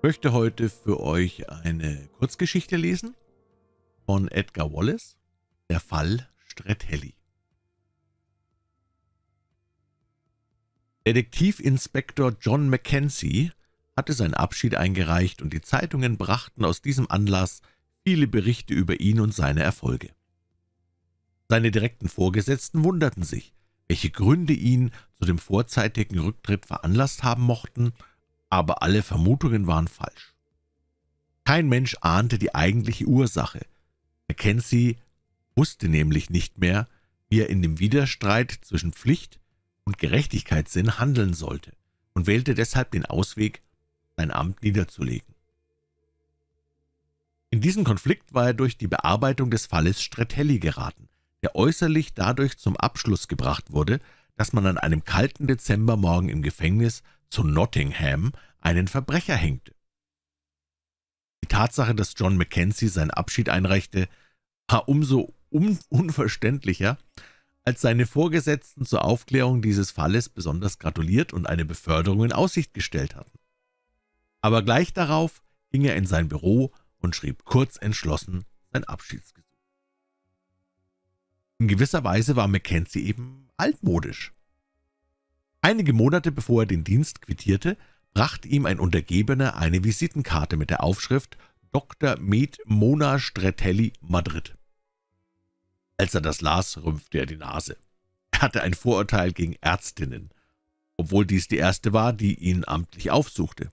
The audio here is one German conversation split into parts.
Ich möchte heute für euch eine Kurzgeschichte lesen von Edgar Wallace, der Fall Stretelli. Detektivinspektor John Mackenzie hatte seinen Abschied eingereicht, und die Zeitungen brachten aus diesem Anlass viele Berichte über ihn und seine Erfolge. Seine direkten Vorgesetzten wunderten sich, welche Gründe ihn zu dem vorzeitigen Rücktritt veranlasst haben mochten, aber alle Vermutungen waren falsch. Kein Mensch ahnte die eigentliche Ursache. Mackenzie wusste nämlich nicht mehr, wie er in dem Widerstreit zwischen Pflicht und Gerechtigkeitssinn handeln sollte, und wählte deshalb den Ausweg, sein Amt niederzulegen. In diesen Konflikt war er durch die Bearbeitung des Falles Stretelli geraten, der äußerlich dadurch zum Abschluss gebracht wurde, dass man an einem kalten Dezembermorgen im Gefängnis zu Nottingham einen Verbrecher hängte. Die Tatsache, dass John Mackenzie seinen Abschied einreichte, war umso unverständlicher, als seine Vorgesetzten zur Aufklärung dieses Falles besonders gratuliert und eine Beförderung in Aussicht gestellt hatten. Aber gleich darauf ging er in sein Büro und schrieb kurzentschlossen sein Abschiedsgesuch. In gewisser Weise war Mackenzie eben altmodisch. Einige Monate bevor er den Dienst quittierte, brachte ihm ein Untergebener eine Visitenkarte mit der Aufschrift »Dr. Med. Mona Stretelli, Madrid«. Als er das las, rümpfte er die Nase. Er hatte ein Vorurteil gegen Ärztinnen, obwohl dies die erste war, die ihn amtlich aufsuchte.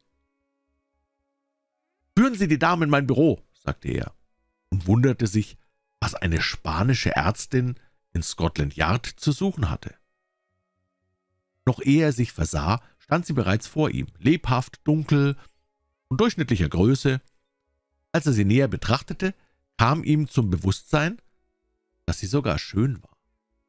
»Führen Sie die Dame in mein Büro«, sagte er, und wunderte sich, was eine spanische Ärztin in Scotland Yard zu suchen hatte. Noch ehe er sich versah, stand sie bereits vor ihm, lebhaft, dunkel und durchschnittlicher Größe. Als er sie näher betrachtete, kam ihm zum Bewusstsein, dass sie sogar schön war.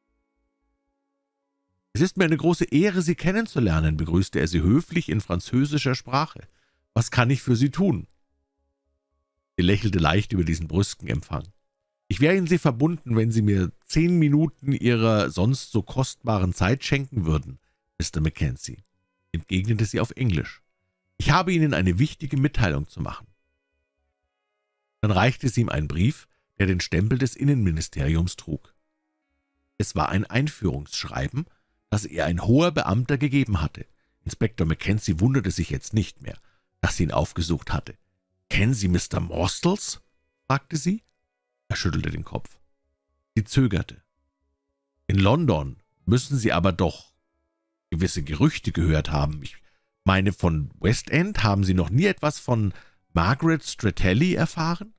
»Es ist mir eine große Ehre, Sie kennenzulernen«, begrüßte er sie höflich in französischer Sprache. »Was kann ich für Sie tun?« Sie lächelte leicht über diesen brüsken Empfang. »Ich wäre Ihnen verbunden, wenn Sie mir 10 Minuten Ihrer sonst so kostbaren Zeit schenken würden, Mr. Mackenzie«, entgegnete sie auf Englisch. »Ich habe Ihnen eine wichtige Mitteilung zu machen.« Dann reichte sie ihm einen Brief, der den Stempel des Innenministeriums trug. Es war ein Einführungsschreiben, das ihr ein hoher Beamter gegeben hatte. Inspektor Mackenzie wunderte sich jetzt nicht mehr, dass sie ihn aufgesucht hatte. »Kennen Sie Mr. Morstles?« fragte sie. Er schüttelte den Kopf. Sie zögerte. »In London müssen Sie aber doch gewisse Gerüchte gehört haben. Ich meine, von West End haben Sie noch nie etwas von Margaret Stretelli erfahren?«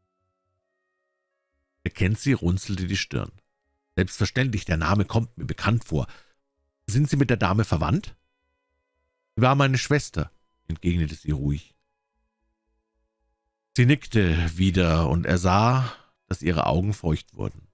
Mackenzie runzelte die Stirn. »Selbstverständlich, der Name kommt mir bekannt vor. Sind Sie mit der Dame verwandt?« »Sie war meine Schwester«, entgegnete sie ruhig. Sie nickte wieder, und er sah, dass ihre Augen feucht wurden.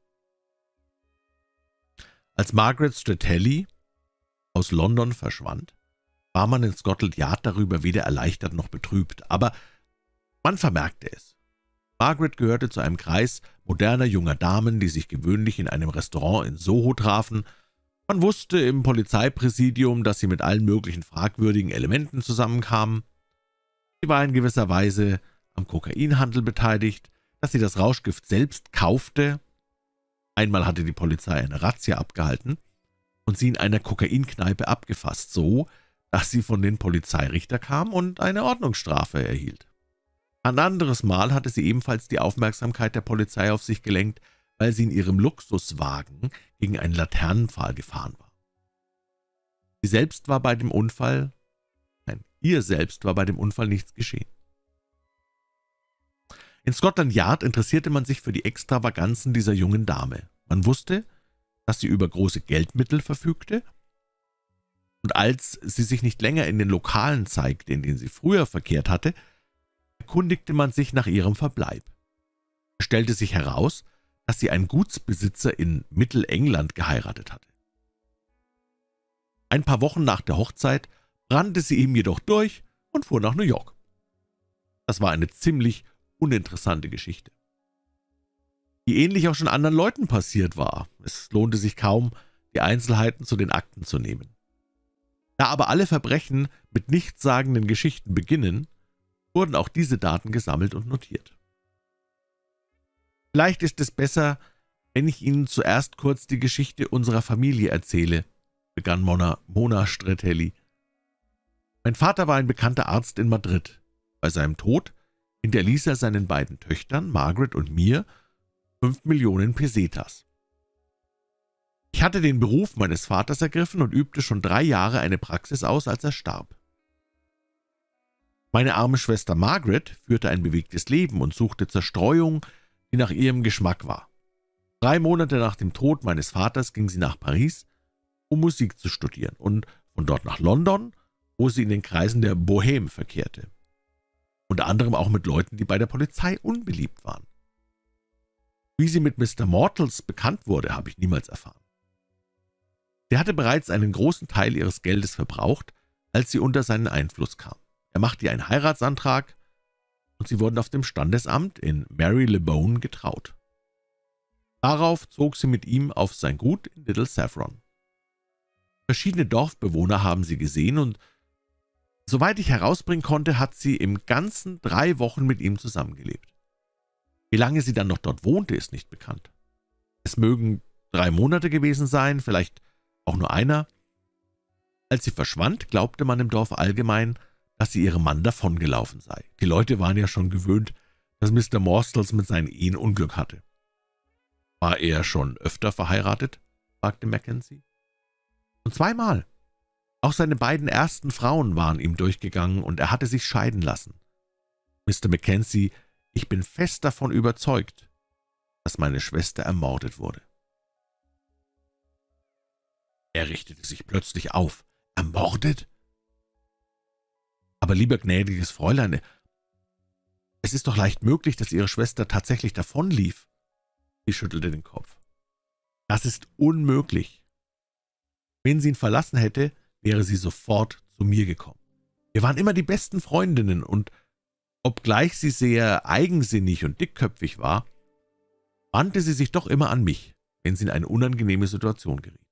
Als Margaret Stretelli aus London verschwand, war man in Scotland Yard darüber weder erleichtert noch betrübt, aber man vermerkte es. Margaret gehörte zu einem Kreis moderner junger Damen, die sich gewöhnlich in einem Restaurant in Soho trafen. Man wusste im Polizeipräsidium, dass sie mit allen möglichen fragwürdigen Elementen zusammenkamen. Sie war in gewisser Weise am Kokainhandel beteiligt, dass sie das Rauschgift selbst kaufte. Einmal hatte die Polizei eine Razzia abgehalten und sie in einer Kokainkneipe abgefasst, so dass sie von den Polizeirichter kam und eine Ordnungsstrafe erhielt. Ein anderes Mal hatte sie ebenfalls die Aufmerksamkeit der Polizei auf sich gelenkt, weil sie in ihrem Luxuswagen gegen einen Laternenpfahl gefahren war. Ihr selbst war bei dem Unfall nichts geschehen. In Scotland Yard interessierte man sich für die Extravaganzen dieser jungen Dame. Man wusste, dass sie über große Geldmittel verfügte, und als sie sich nicht länger in den Lokalen zeigte, in denen sie früher verkehrt hatte, erkundigte man sich nach ihrem Verbleib. Es stellte sich heraus, dass sie einen Gutsbesitzer in Mittelengland geheiratet hatte. Ein paar Wochen nach der Hochzeit brannte sie ihm jedoch durch und fuhr nach New York. Das war eine ziemlich uninteressante Geschichte, die ähnlich auch schon anderen Leuten passiert war. Es lohnte sich kaum, die Einzelheiten zu den Akten zu nehmen. Da aber alle Verbrechen mit nichtssagenden Geschichten beginnen, wurden auch diese Daten gesammelt und notiert. »Vielleicht ist es besser, wenn ich Ihnen zuerst kurz die Geschichte unserer Familie erzähle«, begann Mona Stretelli. »Mein Vater war ein bekannter Arzt in Madrid. Bei seinem Tod hinterließ er seinen beiden Töchtern, Margaret und mir, 5 Millionen Pesetas. Ich hatte den Beruf meines Vaters ergriffen und übte schon 3 Jahre eine Praxis aus, als er starb. Meine arme Schwester Margaret führte ein bewegtes Leben und suchte Zerstreuung, die nach ihrem Geschmack war. 3 Monate nach dem Tod meines Vaters ging sie nach Paris, um Musik zu studieren, und von dort nach London, wo sie in den Kreisen der Bohème verkehrte. Unter anderem auch mit Leuten, die bei der Polizei unbeliebt waren. Wie sie mit Mr. Mortals bekannt wurde, habe ich niemals erfahren. Sie hatte bereits einen großen Teil ihres Geldes verbraucht, als sie unter seinen Einfluss kam. Er machte ihr einen Heiratsantrag, und sie wurden auf dem Standesamt in Marylebone getraut. Darauf zog sie mit ihm auf sein Gut in Little Saffron. Verschiedene Dorfbewohner haben sie gesehen, und soweit ich herausbringen konnte, hat sie im Ganzen 3 Wochen mit ihm zusammengelebt. Wie lange sie dann noch dort wohnte, ist nicht bekannt. Es mögen 3 Monate gewesen sein, vielleicht auch nur einer. Als sie verschwand, glaubte man im Dorf allgemein, dass sie ihrem Mann davongelaufen sei. Die Leute waren ja schon gewöhnt, dass Mr. Morstals mit seinen Ehen Unglück hatte. »War er schon öfter verheiratet?« fragte Mackenzie. »Und 2-mal. Auch seine beiden ersten Frauen waren ihm durchgegangen, und er hatte sich scheiden lassen. Mr. Mackenzie, ich bin fest davon überzeugt, dass meine Schwester ermordet wurde.« Er richtete sich plötzlich auf. »Ermordet? Aber lieber gnädiges Fräulein, es ist doch leicht möglich, dass Ihre Schwester tatsächlich davonlief.« Sie schüttelte den Kopf. »Das ist unmöglich. Wenn sie ihn verlassen hätte, wäre sie sofort zu mir gekommen. Wir waren immer die besten Freundinnen, und obgleich sie sehr eigensinnig und dickköpfig war, wandte sie sich doch immer an mich, wenn sie in eine unangenehme Situation geriet.«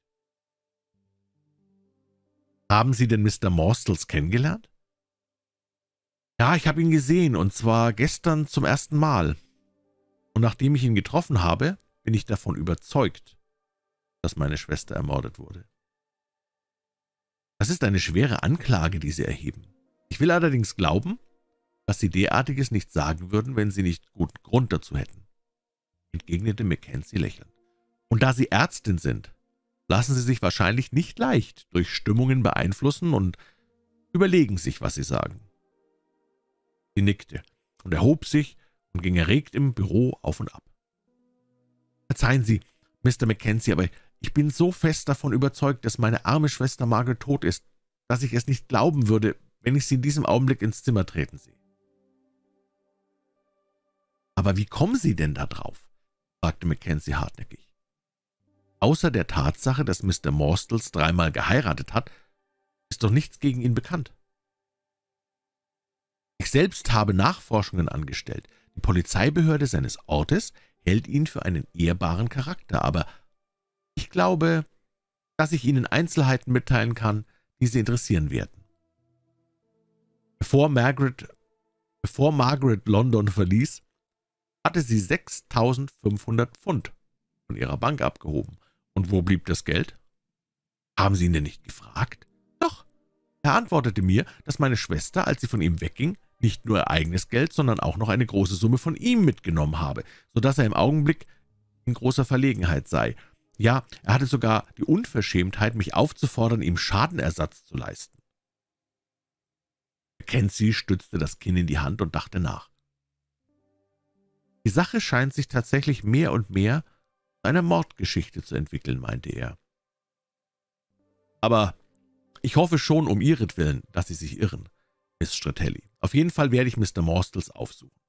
»Haben Sie denn Mr. Morstals kennengelernt?« »Ja, ich habe ihn gesehen, und zwar gestern zum ersten Mal. Und nachdem ich ihn getroffen habe, bin ich davon überzeugt, dass meine Schwester ermordet wurde.« »Das ist eine schwere Anklage, die Sie erheben. Ich will allerdings glauben, dass Sie derartiges nicht sagen würden, wenn Sie nicht guten Grund dazu hätten«, entgegnete Mackenzie lächelnd. »Und da Sie Ärztin sind, lassen Sie sich wahrscheinlich nicht leicht durch Stimmungen beeinflussen und überlegen sich, was Sie sagen.« Sie nickte und erhob sich und ging erregt im Büro auf und ab. »Verzeihen Sie, Mr. Mackenzie, aber ich bin so fest davon überzeugt, dass meine arme Schwester Margaret tot ist, dass ich es nicht glauben würde, wenn ich sie in diesem Augenblick ins Zimmer treten sehe.« »Aber wie kommen Sie denn da drauf?« fragte Mackenzie hartnäckig. »Außer der Tatsache, dass Mr. Morstals 3-mal geheiratet hat, ist doch nichts gegen ihn bekannt. Ich selbst habe Nachforschungen angestellt. Die Polizeibehörde seines Ortes hält ihn für einen ehrbaren Charakter, aber ich glaube, dass ich Ihnen Einzelheiten mitteilen kann, die Sie interessieren werden. Bevor Margaret London verließ, hatte sie 6.500 Pfund von ihrer Bank abgehoben. Und wo blieb das Geld? Haben Sie ihn denn nicht gefragt? Doch, er antwortete mir, dass meine Schwester, als sie von ihm wegging, nicht nur ihr eigenes Geld, sondern auch noch eine große Summe von ihm mitgenommen habe, so dass er im Augenblick in großer Verlegenheit sei. Ja, er hatte sogar die Unverschämtheit, mich aufzufordern, ihm Schadenersatz zu leisten.« Mackenzie stützte das Kinn in die Hand und dachte nach. »Die Sache scheint sich tatsächlich mehr und mehr zu einer Mordgeschichte zu entwickeln«, meinte er. »Aber ich hoffe schon um Ihretwillen, dass Sie sich irren, Miss Stretelli. Auf jeden Fall werde ich Mr. Morstals aufsuchen.«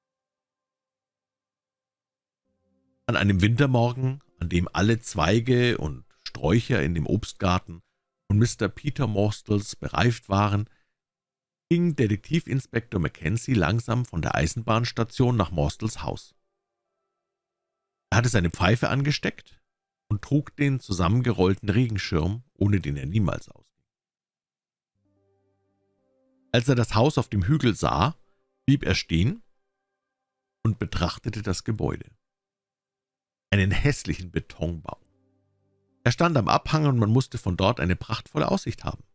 An einem Wintermorgen, an dem alle Zweige und Sträucher in dem Obstgarten von Mr. Peter Morstals bereift waren, ging Detektivinspektor Mackenzie langsam von der Eisenbahnstation nach Morstals Haus. Er hatte seine Pfeife angesteckt und trug den zusammengerollten Regenschirm, ohne den er niemals ausging. Als er das Haus auf dem Hügel sah, blieb er stehen und betrachtete das Gebäude. Einen hässlichen Betonbau. Er stand am Abhang und man musste von dort eine prachtvolle Aussicht haben.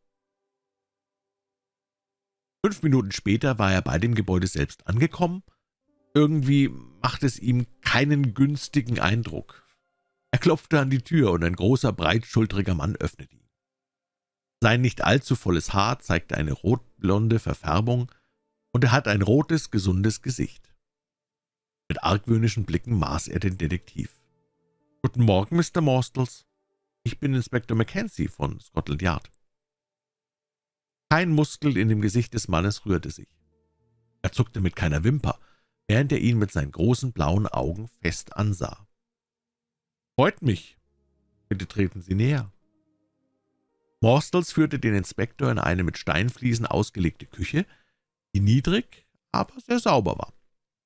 5 Minuten später war er bei dem Gebäude selbst angekommen. Irgendwie machte es ihm keinen günstigen Eindruck. Er klopfte an die Tür und ein großer, breitschultriger Mann öffnete ihn. Sein nicht allzu volles Haar zeigte eine rotblonde Verfärbung und er hatte ein rotes, gesundes Gesicht. Mit argwöhnischen Blicken maß er den Detektiv. »Guten Morgen, Mr. Morstles. Ich bin Inspektor Mackenzie von Scotland Yard.« Kein Muskel in dem Gesicht des Mannes rührte sich. Er zuckte mit keiner Wimper, während er ihn mit seinen großen blauen Augen fest ansah. »Freut mich. Bitte treten Sie näher.« Morstles führte den Inspektor in eine mit Steinfliesen ausgelegte Küche, die niedrig, aber sehr sauber war.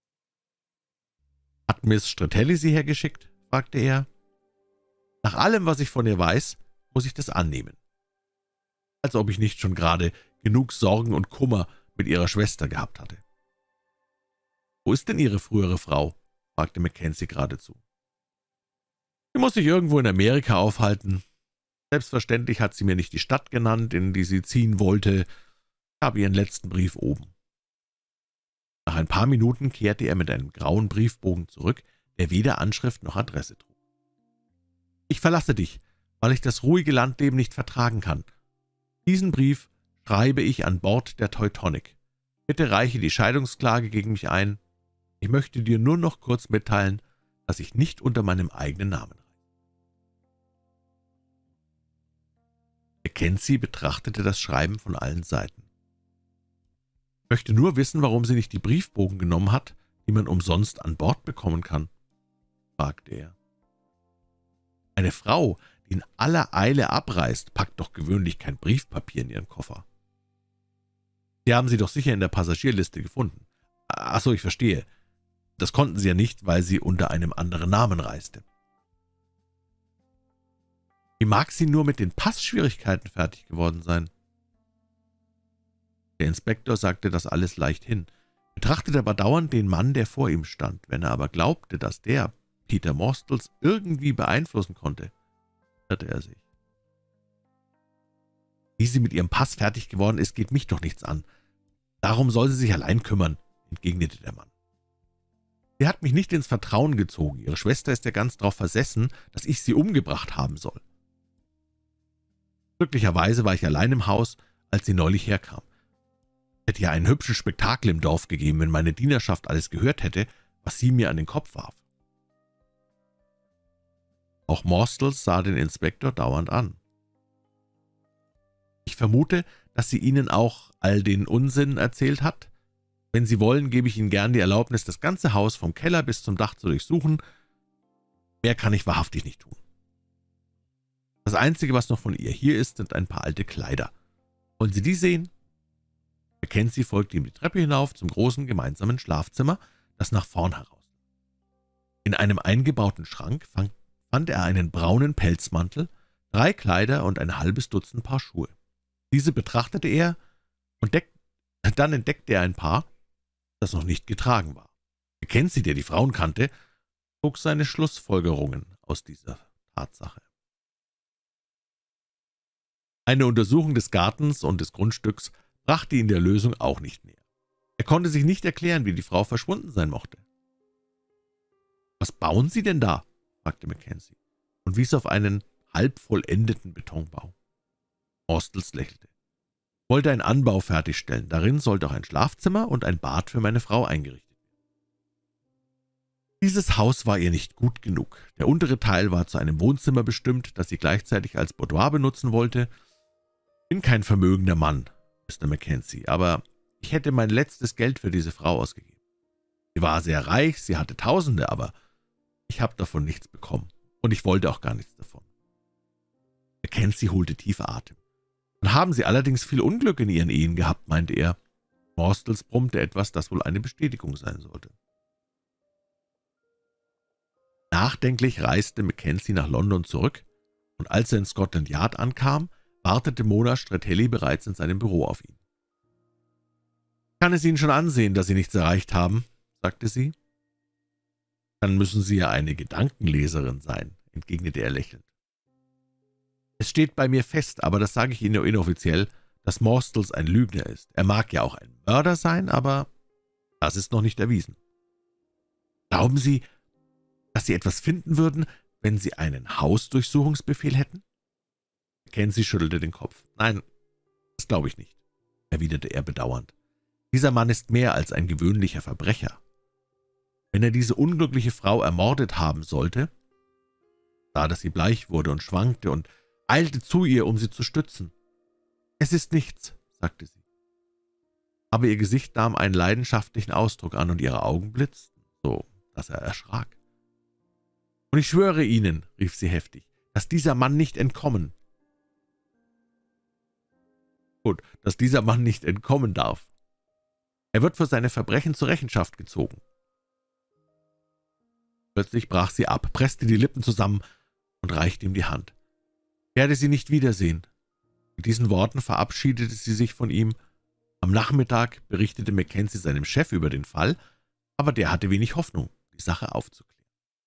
»Hat Miss Stratelli Sie hergeschickt?« fragte er. »Nach allem, was ich von ihr weiß, muss ich das annehmen. Als ob ich nicht schon gerade genug Sorgen und Kummer mit ihrer Schwester gehabt hatte.« »Wo ist denn Ihre frühere Frau?« fragte Mackenzie geradezu. »Sie muss sich irgendwo in Amerika aufhalten. Selbstverständlich hat sie mir nicht die Stadt genannt, in die sie ziehen wollte. Ich habe ihren letzten Brief oben.« Nach ein paar Minuten kehrte er mit einem grauen Briefbogen zurück, der weder Anschrift noch Adresse trug. »Ich verlasse dich, weil ich das ruhige Landleben nicht vertragen kann. Diesen Brief schreibe ich an Bord der Teutonic. Bitte reiche die Scheidungsklage gegen mich ein. Ich möchte dir nur noch kurz mitteilen, dass ich nicht unter meinem eigenen Namen reise.« Mackenzie betrachtete das Schreiben von allen Seiten. »Ich möchte nur wissen, warum sie nicht die Briefbogen genommen hat, die man umsonst an Bord bekommen kann«, fragte er. »Eine Frau, die in aller Eile abreist, packt doch gewöhnlich kein Briefpapier in ihren Koffer.« »Sie haben sie doch sicher in der Passagierliste gefunden.« »Ach so, ich verstehe. Das konnten Sie ja nicht, weil sie unter einem anderen Namen reiste.« »Wie mag sie nur mit den Passschwierigkeiten fertig geworden sein?« Der Inspektor sagte das alles leicht hin, betrachtete aber dauernd den Mann, der vor ihm stand. Wenn er aber glaubte, dass der Peter Morstles irgendwie beeinflussen konnte, irrte er sich. »Wie sie mit ihrem Pass fertig geworden ist, geht mich doch nichts an. Darum soll sie sich allein kümmern«, entgegnete der Mann. »Sie hat mich nicht ins Vertrauen gezogen. Ihre Schwester ist ja ganz darauf versessen, dass ich sie umgebracht haben soll. Glücklicherweise war ich allein im Haus, als sie neulich herkam. Es hätte ja einen hübschen Spektakel im Dorf gegeben, wenn meine Dienerschaft alles gehört hätte, was sie mir an den Kopf warf.« Auch Morstles sah den Inspektor dauernd an. »Ich vermute, dass sie Ihnen auch all den Unsinn erzählt hat. Wenn Sie wollen, gebe ich Ihnen gern die Erlaubnis, das ganze Haus vom Keller bis zum Dach zu durchsuchen. Mehr kann ich wahrhaftig nicht tun. Das Einzige, was noch von ihr hier ist, sind ein paar alte Kleider. Wollen Sie die sehen?« Mackenzie folgte ihm die Treppe hinauf zum großen gemeinsamen Schlafzimmer, das nach vorn heraus. In einem eingebauten Schrank fand er einen braunen Pelzmantel, 3 Kleider und ein halbes Dutzend Paar Schuhe. Diese betrachtete er und dann entdeckte er ein Paar, das noch nicht getragen war. Mackenzie, der die Frauen kannte, zog seine Schlussfolgerungen aus dieser Tatsache. Eine Untersuchung des Gartens und des Grundstücks brachte ihn der Lösung auch nicht näher. Er konnte sich nicht erklären, wie die Frau verschwunden sein mochte. »Was bauen Sie denn da?« fragte Mackenzie und wies auf einen halb vollendeten Betonbau. Morstles lächelte. »Ich wollte einen Anbau fertigstellen. Darin sollte auch ein Schlafzimmer und ein Bad für meine Frau eingerichtet werden. Dieses Haus war ihr nicht gut genug. Der untere Teil war zu einem Wohnzimmer bestimmt, das sie gleichzeitig als Boudoir benutzen wollte. Ich bin kein vermögender Mann, Mr. Mackenzie, aber ich hätte mein letztes Geld für diese Frau ausgegeben. Sie war sehr reich, sie hatte Tausende, aber ich habe davon nichts bekommen, und ich wollte auch gar nichts davon.« Mackenzie holte tief Atem. »Dann haben Sie allerdings viel Unglück in Ihren Ehen gehabt«, meinte er. Morstles brummte etwas, das wohl eine Bestätigung sein sollte. Nachdenklich reiste Mackenzie nach London zurück, und als er in Scotland Yard ankam, wartete Mona Stratelli bereits in seinem Büro auf ihn. »Kann es Ihnen schon ansehen, dass Sie nichts erreicht haben?« sagte sie. »Dann müssen Sie ja eine Gedankenleserin sein«, entgegnete er lächelnd. »Es steht bei mir fest, aber das sage ich Ihnen nur inoffiziell, dass Morstels ein Lügner ist. Er mag ja auch ein Mörder sein, aber das ist noch nicht erwiesen.« »Glauben Sie, dass Sie etwas finden würden, wenn Sie einen Hausdurchsuchungsbefehl hätten?« Mackenzie schüttelte den Kopf. »Nein, das glaube ich nicht«, erwiderte er bedauernd. »Dieser Mann ist mehr als ein gewöhnlicher Verbrecher. Wenn er diese unglückliche Frau ermordet haben sollte«, sah, dass sie bleich wurde und schwankte, und eilte zu ihr, um sie zu stützen. »Es ist nichts«, sagte sie. Aber ihr Gesicht nahm einen leidenschaftlichen Ausdruck an, und ihre Augen blitzten, so dass er erschrak. »Und ich schwöre Ihnen«, rief sie heftig, »dass dieser Mann nicht entkommen.« »Gut, dass dieser Mann nicht entkommen darf. Er wird für seine Verbrechen zur Rechenschaft gezogen.« Plötzlich brach sie ab, presste die Lippen zusammen und reichte ihm die Hand. »Ich werde Sie nicht wiedersehen.« Mit diesen Worten verabschiedete sie sich von ihm. Am Nachmittag berichtete Mackenzie seinem Chef über den Fall, aber der hatte wenig Hoffnung, die Sache aufzuklären.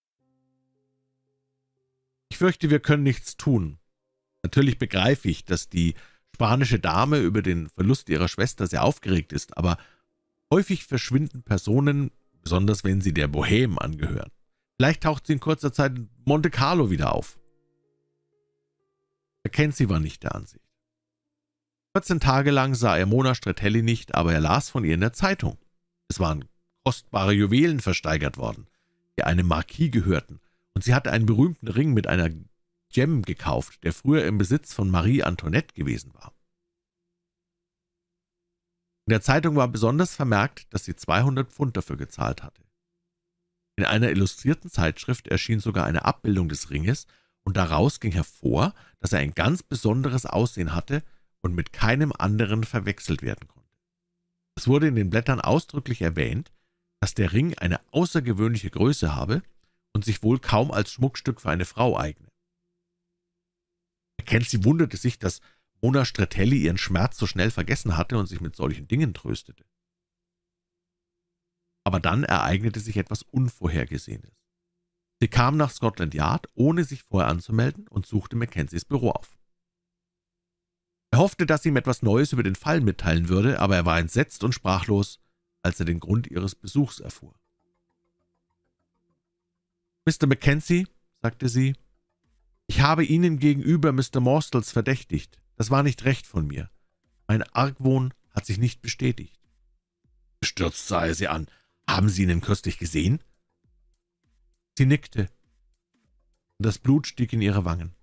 »Ich fürchte, wir können nichts tun. Natürlich begreife ich, dass die spanische Dame über den Verlust ihrer Schwester sehr aufgeregt ist, aber häufig verschwinden Personen, besonders wenn sie der Bohème angehören. Vielleicht taucht sie in kurzer Zeit in Monte Carlo wieder auf.« Mackenzie war nicht der Ansicht. 14 Tage lang sah er Mona Stretelli nicht, aber er las von ihr in der Zeitung. Es waren kostbare Juwelen versteigert worden, die einem Marquis gehörten, und sie hatte einen berühmten Ring mit einer Gemme gekauft, der früher im Besitz von Marie Antoinette gewesen war. In der Zeitung war besonders vermerkt, dass sie 200 Pfund dafür gezahlt hatte. In einer illustrierten Zeitschrift erschien sogar eine Abbildung des Ringes, und daraus ging hervor, dass er ein ganz besonderes Aussehen hatte und mit keinem anderen verwechselt werden konnte. Es wurde in den Blättern ausdrücklich erwähnt, dass der Ring eine außergewöhnliche Größe habe und sich wohl kaum als Schmuckstück für eine Frau eigne. Mackenzie wunderte sich, dass Mona Stretelli ihren Schmerz so schnell vergessen hatte und sich mit solchen Dingen tröstete. Aber dann ereignete sich etwas Unvorhergesehenes. Sie kam nach Scotland Yard, ohne sich vorher anzumelden, und suchte Mackenzies Büro auf. Er hoffte, dass sie ihm etwas Neues über den Fall mitteilen würde, aber er war entsetzt und sprachlos, als er den Grund ihres Besuchs erfuhr. »Mr. Mackenzie«, sagte sie, »ich habe Ihnen gegenüber Mr. Morstels verdächtigt. Das war nicht recht von mir. Mein Argwohn hat sich nicht bestätigt.« Bestürzt sah er sie an. »Haben Sie ihn kürzlich gesehen?« Sie nickte, und das Blut stieg in ihre Wangen.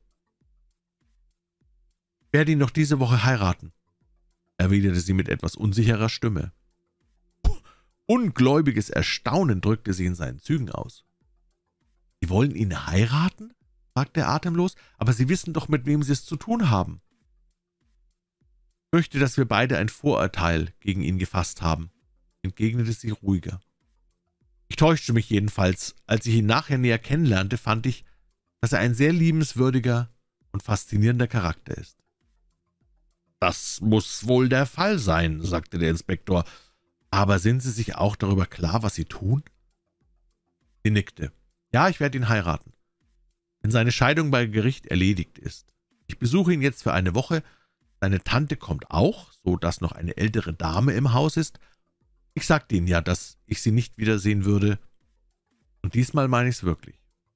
»Ich werde ihn noch diese Woche heiraten«, erwiderte sie mit etwas unsicherer Stimme. Ungläubiges Erstaunen drückte sie in seinen Zügen aus. »Sie wollen ihn heiraten?« fragte er atemlos. »Aber Sie wissen doch, mit wem Sie es zu tun haben.« »Ich fürchte, dass wir beide ein Vorurteil gegen ihn gefasst haben«, entgegnete sie ruhiger. »Ich täuschte mich jedenfalls. Als ich ihn nachher näher kennenlernte, fand ich, dass er ein sehr liebenswürdiger und faszinierender Charakter ist.« »Das muss wohl der Fall sein«, sagte der Inspektor. »Aber sind Sie sich auch darüber klar, was Sie tun?« Sie nickte. »Ja, ich werde ihn heiraten, wenn seine Scheidung bei Gericht erledigt ist. Ich besuche ihn jetzt für eine Woche. Seine Tante kommt auch, so dass noch eine ältere Dame im Haus ist. Ich sagte Ihnen ja, dass ich sie nicht wiedersehen würde, und diesmal meine ich es wirklich.«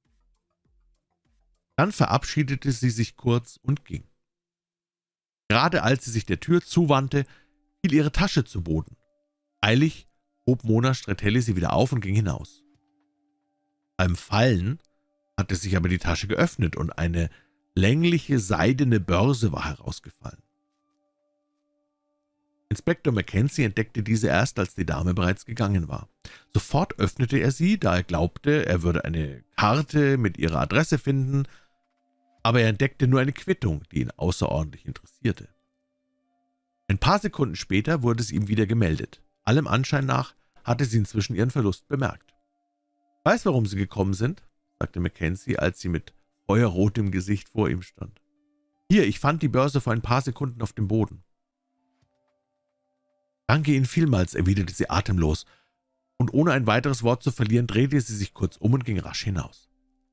Dann verabschiedete sie sich kurz und ging. Gerade als sie sich der Tür zuwandte, fiel ihre Tasche zu Boden. Eilig hob Mona Stretelli sie wieder auf und ging hinaus. Beim Fallen hatte sich aber die Tasche geöffnet, und eine längliche seidene Börse war herausgefallen. Inspektor Mackenzie entdeckte diese erst, als die Dame bereits gegangen war. Sofort öffnete er sie, da er glaubte, er würde eine Karte mit ihrer Adresse finden, aber er entdeckte nur eine Quittung, die ihn außerordentlich interessierte. Ein paar Sekunden später wurde es ihm wieder gemeldet. Allem Anschein nach hatte sie inzwischen ihren Verlust bemerkt. »Ich weiß, warum Sie gekommen sind«, sagte Mackenzie, als sie mit feuerrotem Gesicht vor ihm stand. »Hier, ich fand die Börse vor ein paar Sekunden auf dem Boden.« »Danke Ihnen vielmals«, erwiderte sie atemlos, und ohne ein weiteres Wort zu verlieren, drehte sie sich kurz um und ging rasch hinaus.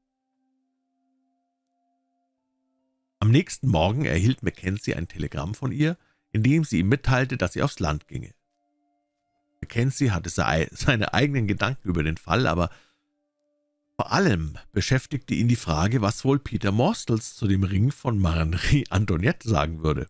Am nächsten Morgen erhielt Mackenzie ein Telegramm von ihr, in dem sie ihm mitteilte, dass sie aufs Land ginge. Mackenzie hatte seine eigenen Gedanken über den Fall, aber vor allem beschäftigte ihn die Frage, was wohl Peter Morstels zu dem Ring von Marie Antoinette sagen würde.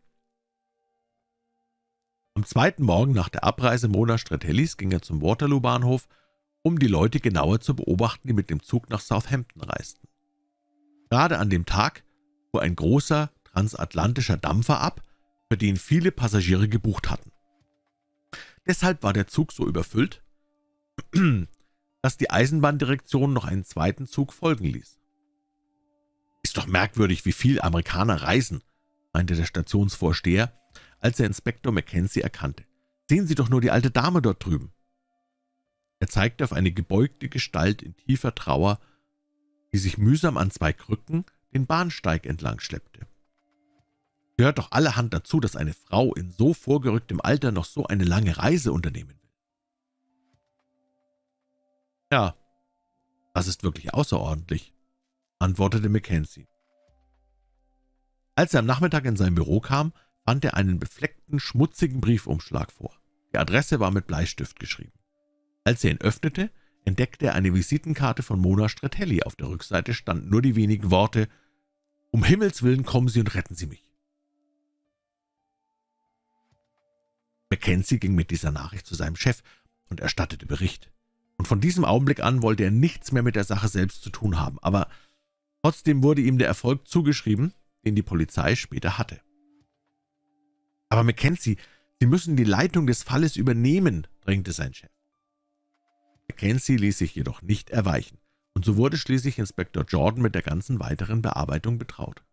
Am zweiten Morgen nach der Abreise Mona Stratellis ging er zum Waterloo-Bahnhof, um die Leute genauer zu beobachten, die mit dem Zug nach Southampton reisten. Gerade an dem Tag fuhr ein großer transatlantischer Dampfer ab, für den viele Passagiere gebucht hatten. Deshalb war der Zug so überfüllt, dass die Eisenbahndirektion noch einen zweiten Zug folgen ließ. »Ist doch merkwürdig, wie viel Amerikaner reisen«, meinte der Stationsvorsteher, als er Inspektor Mackenzie erkannte. »Sehen Sie doch nur die alte Dame dort drüben.« Er zeigte auf eine gebeugte Gestalt in tiefer Trauer, die sich mühsam an 2 Krücken den Bahnsteig entlang schleppte. »Gehört doch allerhand dazu, dass eine Frau in so vorgerücktem Alter noch so eine lange Reise unternehmen will.« »Ja, das ist wirklich außerordentlich«, antwortete Mackenzie. Als er am Nachmittag in sein Büro kam, fand er einen befleckten, schmutzigen Briefumschlag vor. Die Adresse war mit Bleistift geschrieben. Als er ihn öffnete, entdeckte er eine Visitenkarte von Mona Stratelli. Auf der Rückseite standen nur die wenigen Worte: »Um Himmels willen, kommen Sie und retten Sie mich.« Mackenzie ging mit dieser Nachricht zu seinem Chef und erstattete Bericht. Und von diesem Augenblick an wollte er nichts mehr mit der Sache selbst zu tun haben. Aber trotzdem wurde ihm der Erfolg zugeschrieben, den die Polizei später hatte. »Aber Mackenzie, Sie müssen die Leitung des Falles übernehmen«, drängte sein Chef. Mackenzie ließ sich jedoch nicht erweichen, und so wurde schließlich Inspektor Jordan mit der ganzen weiteren Bearbeitung betraut.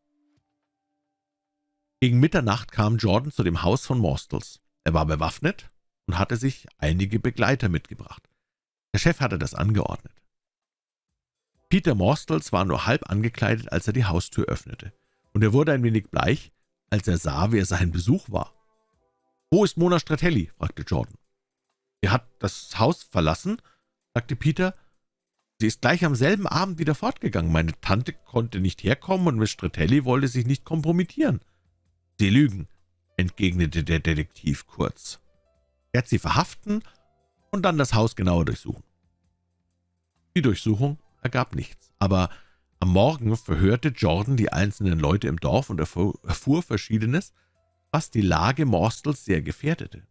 Gegen Mitternacht kam Jordan zu dem Haus von Morstels. Er war bewaffnet und hatte sich einige Begleiter mitgebracht. Der Chef hatte das angeordnet. Peter Morstels war nur halb angekleidet, als er die Haustür öffnete, und er wurde ein wenig bleich, als er sah, wer sein Besuch war. »Wo ist Mona Stratelli?« fragte Jordan. »Sie hat das Haus verlassen«, sagte Peter. »Sie ist gleich am selben Abend wieder fortgegangen. Meine Tante konnte nicht herkommen und Miss Stratelli wollte sich nicht kompromittieren.« »Sie lügen«, entgegnete der Detektiv kurz. »Er wird sie verhaften und dann das Haus genauer durchsuchen.« Die Durchsuchung ergab nichts, aber am Morgen verhörte Jordan die einzelnen Leute im Dorf und erfuhr Verschiedenes, was die Lage Morstels sehr gefährdete.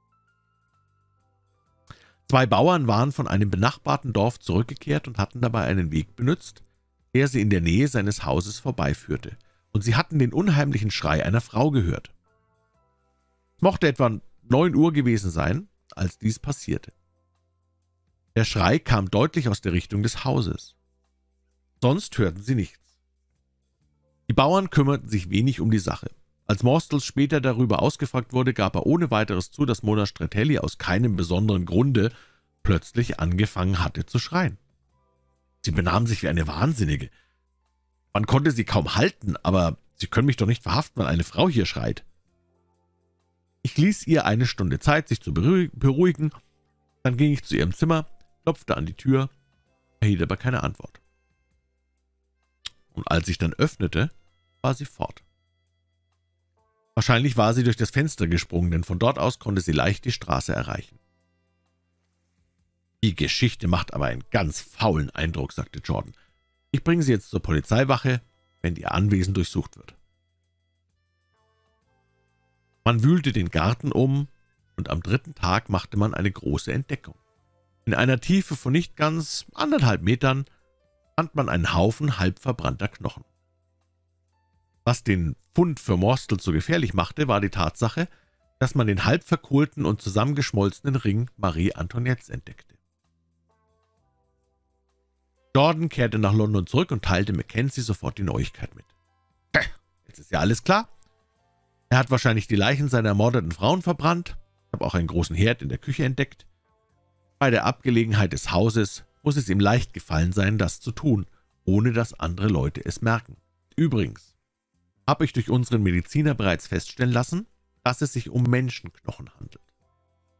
2 Bauern waren von einem benachbarten Dorf zurückgekehrt und hatten dabei einen Weg benützt, der sie in der Nähe seines Hauses vorbeiführte, und sie hatten den unheimlichen Schrei einer Frau gehört. Es mochte etwa 9 Uhr gewesen sein, als dies passierte. Der Schrei kam deutlich aus der Richtung des Hauses. Sonst hörten sie nichts. Die Bauern kümmerten sich wenig um die Sache. Als Morstels später darüber ausgefragt wurde, gab er ohne weiteres zu, dass Mona Stratelli aus keinem besonderen Grunde plötzlich angefangen hatte zu schreien. Sie benahm sich wie eine Wahnsinnige. Man konnte sie kaum halten, aber Sie können mich doch nicht verhaften, weil eine Frau hier schreit. Ich ließ ihr 1 Stunde Zeit, sich zu beruhigen. Dann ging ich zu ihrem Zimmer, klopfte an die Tür, erhielt aber keine Antwort. Und als ich dann öffnete, war sie fort. Wahrscheinlich war sie durch das Fenster gesprungen, denn von dort aus konnte sie leicht die Straße erreichen. »Die Geschichte macht aber einen ganz faulen Eindruck«, sagte Jordan. »Ich bringe Sie jetzt zur Polizeiwache, wenn Ihr Anwesen durchsucht wird.« Man wühlte den Garten um, und am 3. Tag machte man eine große Entdeckung. In einer Tiefe von nicht ganz 1,5 Metern fand man einen Haufen halb verbrannter Knochen. Was den Fund für Morstels so gefährlich machte, war die Tatsache, dass man den halb verkohlten und zusammengeschmolzenen Ring Marie Antoinettes entdeckte. Jordan kehrte nach London zurück und teilte Mackenzie sofort die Neuigkeit mit. »Jetzt ist ja alles klar. Er hat wahrscheinlich die Leichen seiner ermordeten Frauen verbrannt. Ich habe auch einen großen Herd in der Küche entdeckt. Bei der Abgelegenheit des Hauses muss es ihm leicht gefallen sein, das zu tun, ohne dass andere Leute es merken. Übrigens habe ich durch unseren Mediziner bereits feststellen lassen, dass es sich um Menschenknochen handelt.«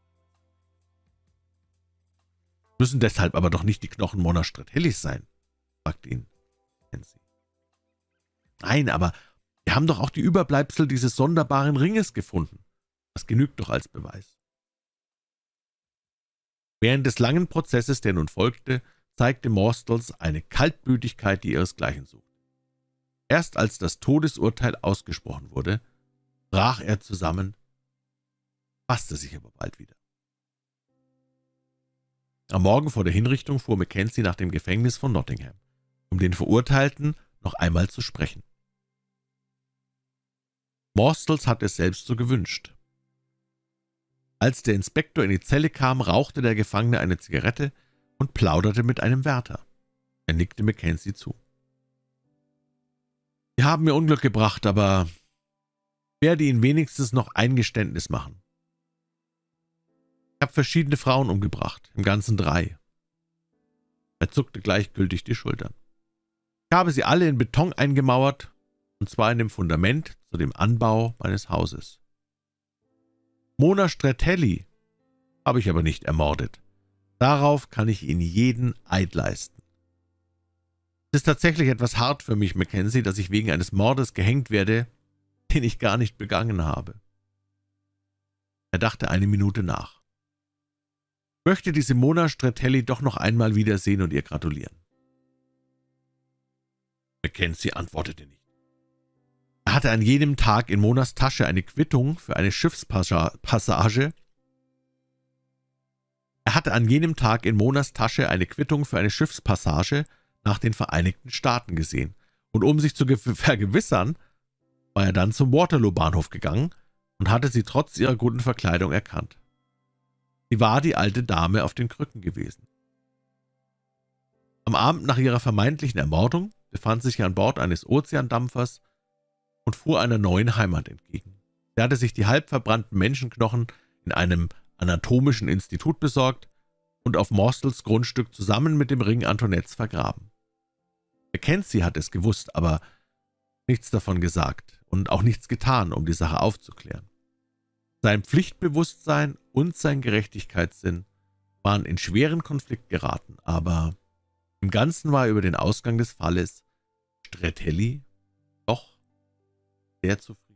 »Müssen deshalb aber doch nicht die Knochen Monna Stratellis sein?« fragte ihn Mackenzie. »Nein, aber wir haben doch auch die Überbleibsel dieses sonderbaren Ringes gefunden. Das genügt doch als Beweis.« Während des langen Prozesses, der nun folgte, zeigte Morstals eine Kaltblütigkeit, die ihresgleichen suchte. Erst als das Todesurteil ausgesprochen wurde, brach er zusammen, fasste sich aber bald wieder. Am Morgen vor der Hinrichtung fuhr Mackenzie nach dem Gefängnis von Nottingham, um den Verurteilten noch einmal zu sprechen. Morstals hatte es selbst so gewünscht. Als der Inspektor in die Zelle kam, rauchte der Gefangene eine Zigarette und plauderte mit einem Wärter. Er nickte Mackenzie zu. »Sie haben mir Unglück gebracht, aber ich werde Ihnen wenigstens noch ein Geständnis machen. Ich habe verschiedene Frauen umgebracht, im Ganzen 3. Er zuckte gleichgültig die Schultern. »Ich habe sie alle in Beton eingemauert, und zwar in dem Fundament zu dem Anbau meines Hauses. Monna Stratelli habe ich aber nicht ermordet. Darauf kann ich Ihnen jeden Eid leisten. Es ist tatsächlich etwas hart für mich, Mackenzie, dass ich wegen eines Mordes gehängt werde, den ich gar nicht begangen habe.« Er dachte eine Minute nach. »Ich möchte diese Monna Stratelli doch noch einmal wiedersehen und ihr gratulieren.« Mackenzie antwortete nicht. Er hatte an jenem Tag in Monnas Tasche eine Quittung für eine Schiffspassage nach den Vereinigten Staaten gesehen, und um sich zu vergewissern, war er dann zum Waterloo-Bahnhof gegangen und hatte sie trotz ihrer guten Verkleidung erkannt. Sie war die alte Dame auf den Krücken gewesen. Am Abend nach ihrer vermeintlichen Ermordung befand sie sich an Bord eines Ozeandampfers und fuhr einer neuen Heimat entgegen. Sie hatte sich die halb verbrannten Menschenknochen in einem anatomischen Institut besorgt und auf Morstals Grundstück zusammen mit dem Ring Antoinettes vergraben. Mackenzie hatte es gewusst, aber nichts davon gesagt und auch nichts getan, um die Sache aufzuklären. Sein Pflichtbewusstsein und sein Gerechtigkeitssinn waren in schweren Konflikt geraten, aber im Ganzen war er über den Ausgang des Falles Stratelli doch sehr zufrieden.